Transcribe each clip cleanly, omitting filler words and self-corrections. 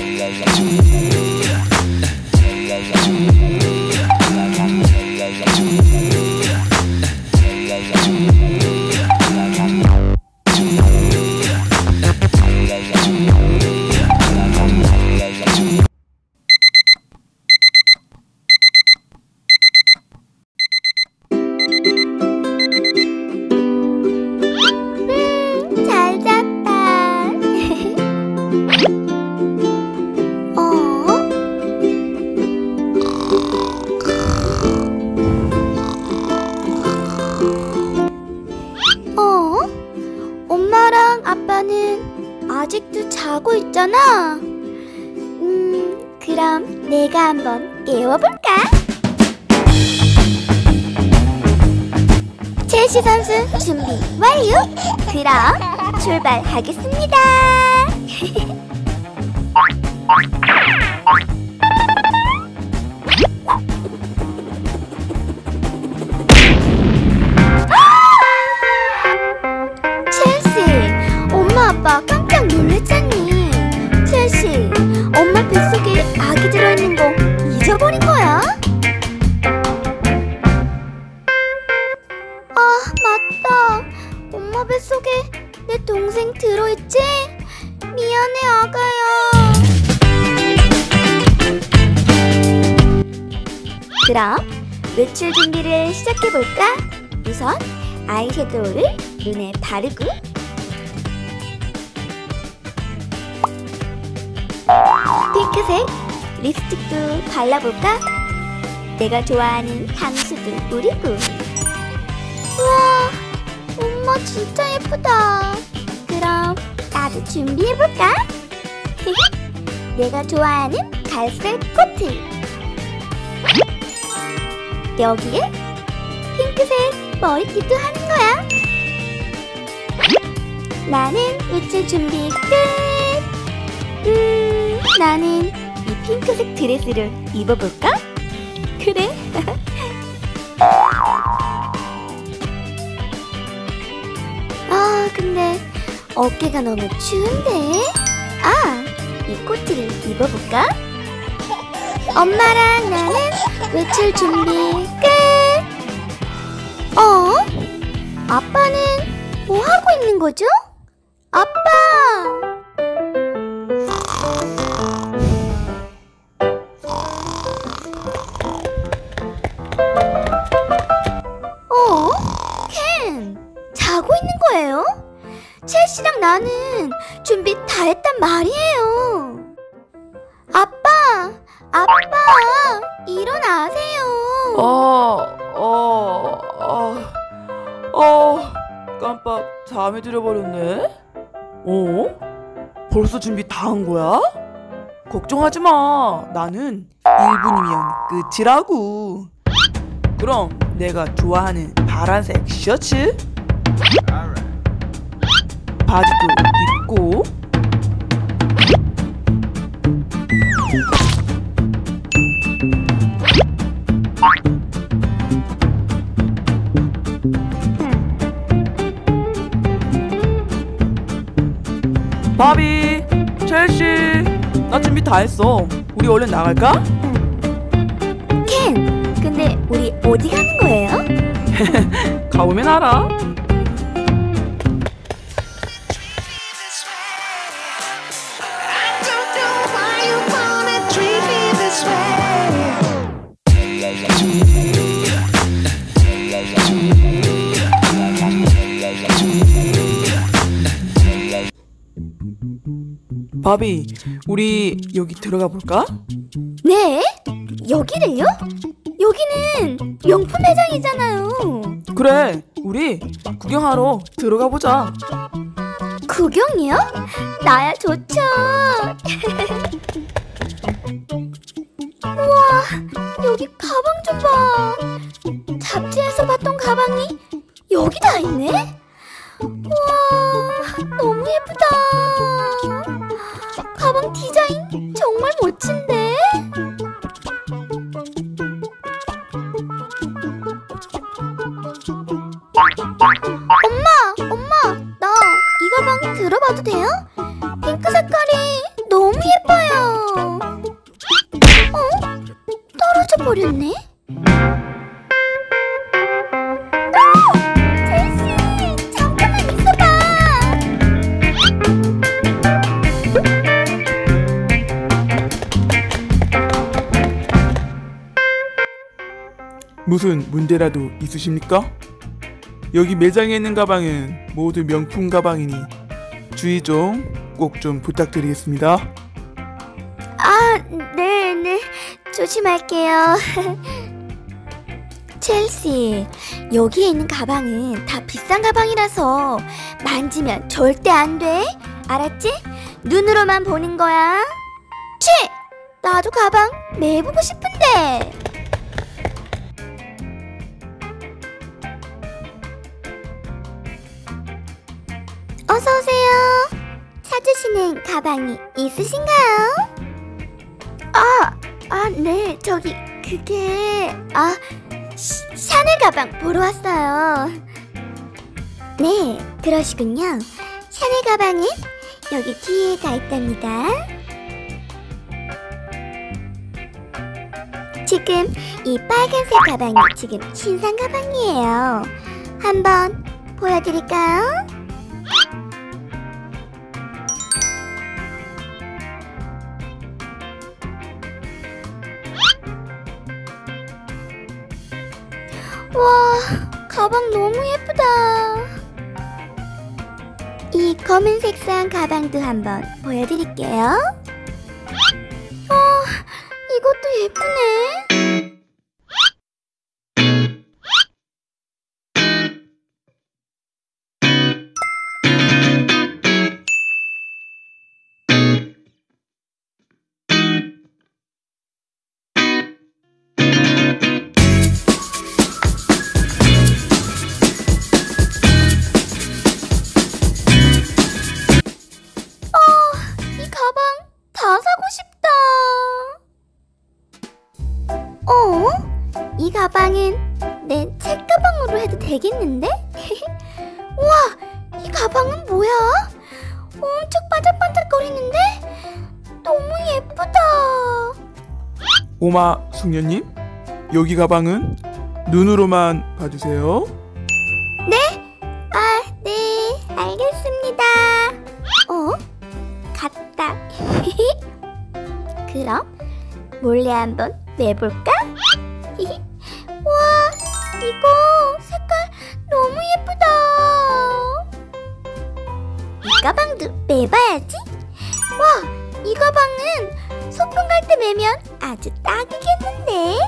잘 잤다. 엄마랑 아빠는 아직도 자고 있잖아. 그럼 내가 한번 깨워볼까? 첼시 선수 준비 완료! 그럼 출발하겠습니다. 첼시, 엄마 아빠 깜짝 놀랐잖니. 첼시, 엄마 뱃속에 아기 들어있는 거 잊어버린 거야? 아, 맞다. 엄마 뱃속에 내 동생 들어있지? 미안해, 아가야. 그럼 외출 준비를 시작해볼까? 우선 아이섀도우를 눈에 바르고 핑크색 립스틱도 발라볼까? 내가 좋아하는 향수도 뿌리고. 우와, 엄마 진짜 예쁘다. 그럼 나도 준비해볼까? 내가 좋아하는 갈색 코트, 여기에 핑크색 머리띠도 하는 거야. 나는 외출 준비 끝. 나는 이 핑크색 드레스를 입어볼까? 그래. 아, 근데 어깨가 너무 추운데. 아, 이 코트를 입어볼까? 엄마랑 나는 외출 준비 끝. 아빠는 뭐 하고 있는 거죠? 아빠! 켄! 자고 있는 거예요? 첼시랑 나는 준비 다 했단 말이에요. 아빠! 일어나세요. 깜빡 잠이 들어버렸네. 벌써 준비 다 한 거야? 걱정하지 마. 나는 1분이면 끝이라고. 그럼 내가 좋아하는 파란색 셔츠, 바지도 입고, 바비, 첼시, 나 준비 다 했어. 우리 얼른 나갈까? 켄! 근데 우리 어디 가는 거예요? 가보면 알아. 바비, 우리 여기 들어가 볼까? 네? 여기를요? 여기는 명품 매장이잖아요. 그래, 우리 구경하러 들어가 보자. 구경이요? 나야 좋죠. 우와, 여기 가방 좀 봐. 잡지에서 봤던 가방이 여기 다 있네? 우와, 너무 예쁘다. 가방 디자인 정말 멋진데? 엄마, 나 이 가방 들어봐도 돼요? 핑크 색깔이 너무 예뻐요. 잊어버렸네? 첼시, 잠깐만 있어봐. 무슨 문제라도 있으십니까? 여기 매장에 있는 가방은 모두 명품 가방이니 주의 좀 꼭 좀 부탁드리겠습니다. 아, 네. 조심할게요. 첼시, 여기에 있는 가방은 다 비싼 가방이라서 만지면 절대 안 돼. 알았지? 눈으로만 보는 거야. 치! 나도 가방 매보고 싶은데. 어서 오세요. 찾으시는 가방이 있으신가요? 네. 저기 그게 샤넬 가방 보러 왔어요. 네, 그러시군요. 샤넬 가방은 여기 뒤에 다 있답니다. 지금 이 빨간색 가방이 지금 신상 가방이에요. 한번 보여드릴까요? 와, 가방 너무 예쁘다. 이 검은 색상 가방도 한번 보여드릴게요. 이것도 예쁘네. 이 가방 다 사고 싶다. 이 가방은 내 책가방으로 해도 되겠는데? 우와, 이 가방은 뭐야? 엄청 반짝반짝거리는데? 너무 예쁘다. 오마 숙녀님, 여기 가방은 눈으로만 봐주세요. 네, 알겠습니다. 갔다. 그럼 몰래 한번 매볼까? 와, 이거 색깔 너무 예쁘다. 이 가방도 매봐야지. 와, 이 가방은 소풍 갈 때 매면 아주 딱이겠는데.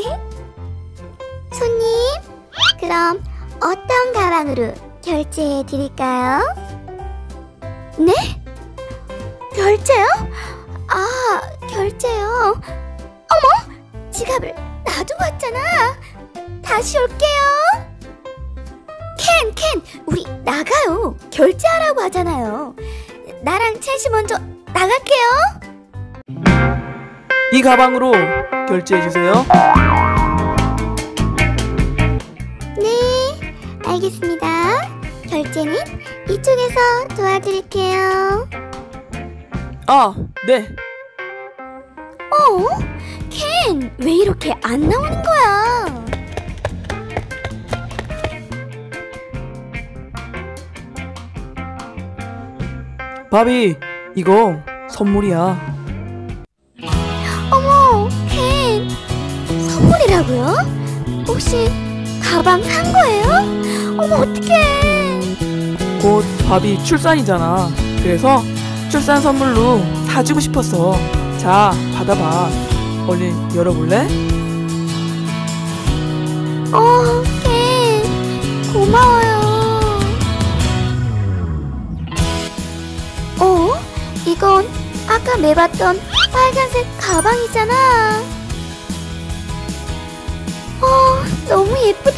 손님, 그럼 어떤 가방으로 결제해 드릴까요? 네? 결제요? 결제요. 어머! 지갑을 놔두고 왔잖아. 다시 올게요. 켄! 우리 나가요. 결제하라고 하잖아요. 나랑 첼시 먼저 나갈게요. 이 가방으로 결제해주세요. 네, 알겠습니다. 결제는 이쪽에서 도와드릴게요. 네. 켄! 왜 이렇게 안 나오는 거야? 바비, 이거 선물이야. 어머, 켄! 선물이라고요? 혹시 가방 산 거예요? 어머, 어떡해! 곧 바비 출산이잖아. 그래서 출산 선물로 사주고 싶었어. 자, 받아봐. 얼른 열어볼래? 켄, 고마워요. 이건 아까 매봤던 빨간색 가방이잖아. 너무 예쁘다.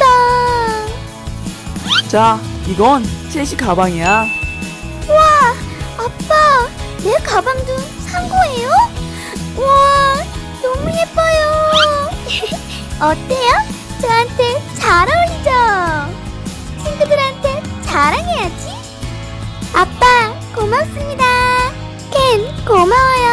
자, 이건 첼시 가방이야. 와, 아빠, 내 가방도 산 거예요? 와, 너무 예뻐요. 어때요? 저한테 잘 어울리죠? 친구들한테 자랑해야지. 아빠, 고맙습니다. 켄, 고마워요.